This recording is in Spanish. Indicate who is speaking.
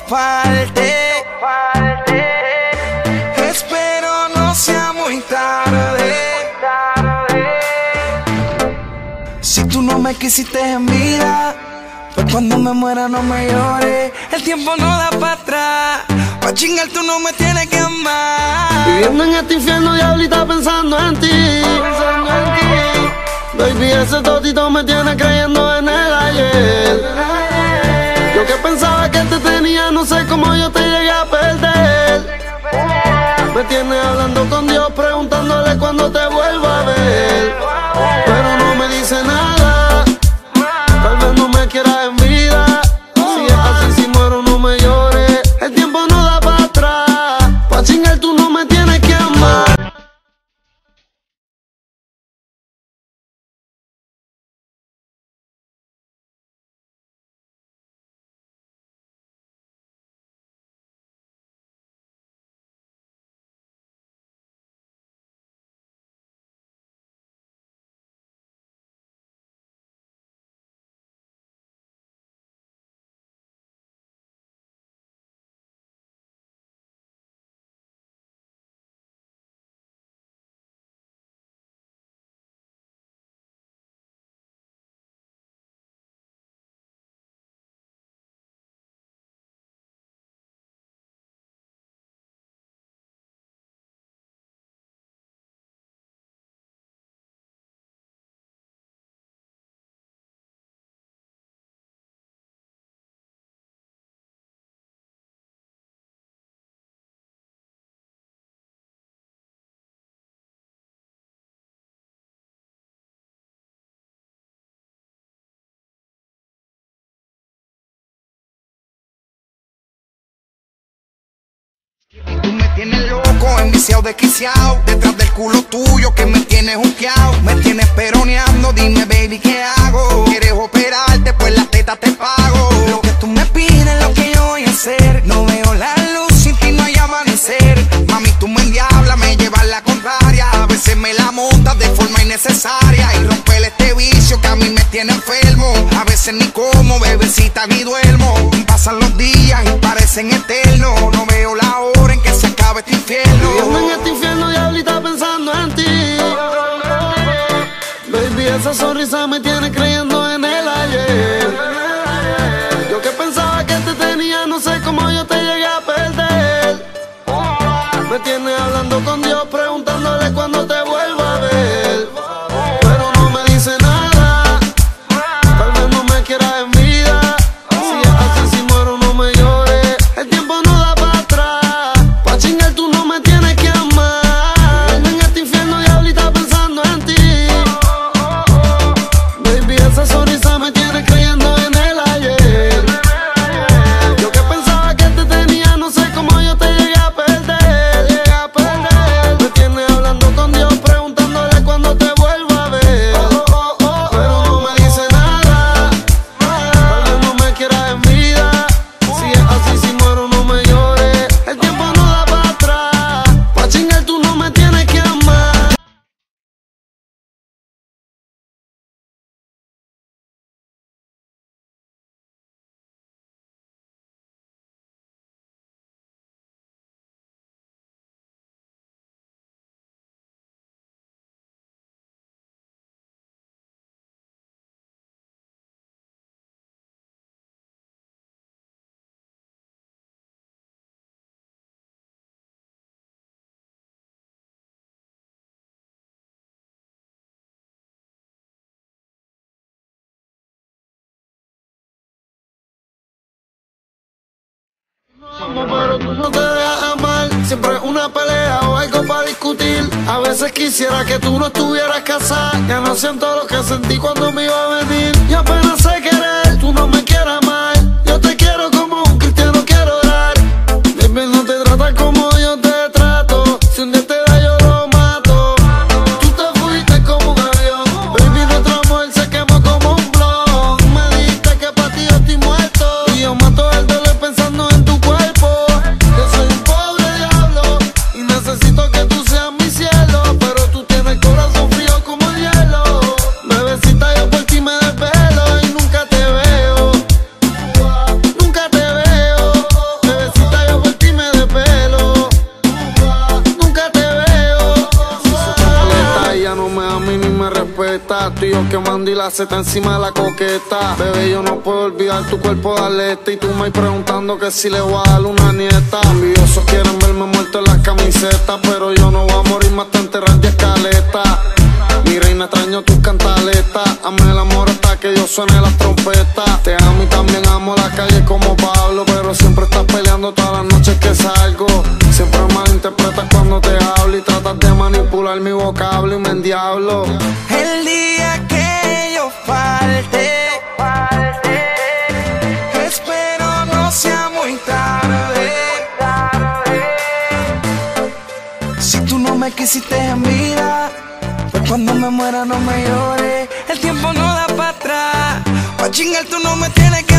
Speaker 1: falte. Espero no sea muy tarde. Si tú no me quisiste en vida, pues cuando me muera no me llores. El tiempo no da para atrás. Pa' chingar tú no me tienes que amar.
Speaker 2: Viviendo en este infierno, diablita, pensando en ti. Baby, ese totito me tiene creyendo en el ayer. Yo que pensaba que te tenía, no sé cómo yo te llegué a perder. Me tienes hablando con Dios, preguntándole cuándo te vuelvo a ver. Pero no me dice nada, tal vez no me quieras en vida. Si es así, si muero no me llores. El tiempo no da para atrás. Pa' chingar tú no me tienes que amar.
Speaker 1: Tú me tienes loco, enviciado, desquiciado, detrás del culo tuyo que me tienes juqueado. Me tienes peroneando, dime baby, ¿qué hago? ¿Quieres operarte? Pues las tetas te pago. Lo que tú me pides, lo que yo voy a hacer. No veo la luz, sin ti no hay amanecer. Mami, tú me endiablas, me llevas la contraria. A veces me la montas de forma innecesaria. Y romper este vicio que a mí me tiene enfermo. A veces ni como, bebecita, ni duermo. Pasan los días y parecen eternos. No veo la hora en que se acabe este infierno.
Speaker 2: Viviendo en este infierno, diablita, pensando en ti. Baby, esa sonrisa me tiene creyendo en el ayer. Yo que pensaba que te tenía, no sé cómo yo te llegué a perder. Me tienes hablando con Dios, preguntándole cuándo te vuelvo a ver. Pero no me dice nada, tal vez no me quieras en vida. Si es así, si muero no me llores. El tiempo no da para atrás. Pa' chingar tú no me tienes que amar. En este infierno, diablita, pensando en ti. Baby, esa sonrisa me tiene creyendo en el ayer. Yo que pensaba que te tenía, no sé cómo yo te llegué a perder. Me tienes hablando con Dios, preguntándole cuándo te vuelvo a ver. Pero no me dice nada, tal vez no me quieras en vida. Si es así, si muero no me llores. El tiempo no da para atrás. Pa' chingar tú no me tienes que amar. Pero tú no te dejas amar. Siempre es una pelea o algo para discutir. A veces quisiera que tú no estuvieras casada. Ya no siento lo que sentí cuando me iba a venir. Y apenas sé querer, tú no me quieras mal. Yo te quiero como un cristiano quiero orar. Baby, no te tratas como yo te trato. Si un día te da yo lo mato. Tú te fuiste como un avión. Baby, nuestro amor se quemó como un blog. Tú me dijiste que para ti yo estoy muerto. Y yo mato el dolor pensando en tu cuerpo. Yo soy un pobre diablo y necesito que tú seas mi cielo. Pero tú tienes el corazón frío como el hielo. Bebecita, yo por ti me desvelo y nunca te fiesta. Tú y yo quemando y la seta encima de la coqueta. Bebé, yo no puedo olvidar tu cuerpo de atleta. Y tú me preguntando que si le voy a dar una nieta. Envidiosos quieren verme muerto en las camisetas, pero yo no voy a morir más, te enterrar de escaleta. Mi reina, extraño tus cantaletas. Hazme el amor hasta que yo suene las trompetas. Te amo y también amo la calle como Pablo, pero siempre estás peleando todas las noches que salgo. Siempre malinterpretas cuando te hablo y tratas de manipular mi vocablo y me endiablo.
Speaker 1: El día que yo falte, espero no sea muy tarde. Si tú no me quisiste en vida, pues cuando me muera no me llores. El tiempo no da para atrás. Pa' chingar tú no me tienes que